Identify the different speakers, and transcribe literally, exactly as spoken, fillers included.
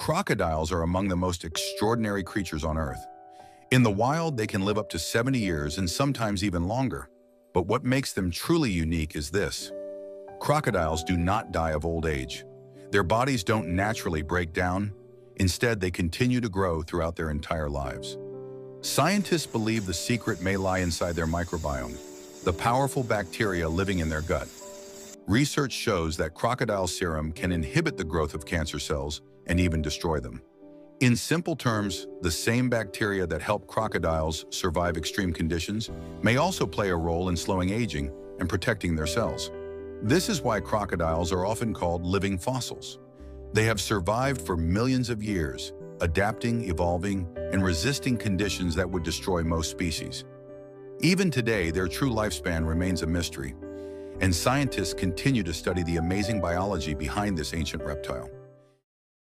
Speaker 1: Crocodiles are among the most extraordinary creatures on Earth. In the wild, they can live up to seventy years and sometimes even longer. But what makes them truly unique is this. Crocodiles do not die of old age. Their bodies don't naturally break down. Instead, they continue to grow throughout their entire lives. Scientists believe the secret may lie inside their microbiome, the powerful bacteria living in their gut. Research shows that crocodile serum can inhibit the growth of cancer cells and even destroy them. In simple terms, the same bacteria that help crocodiles survive extreme conditions may also play a role in slowing aging and protecting their cells. This is why crocodiles are often called living fossils. They have survived for millions of years, adapting, evolving, and resisting conditions that would destroy most species. Even today, their true lifespan remains a mystery, and scientists continue to study the amazing biology behind this ancient reptile.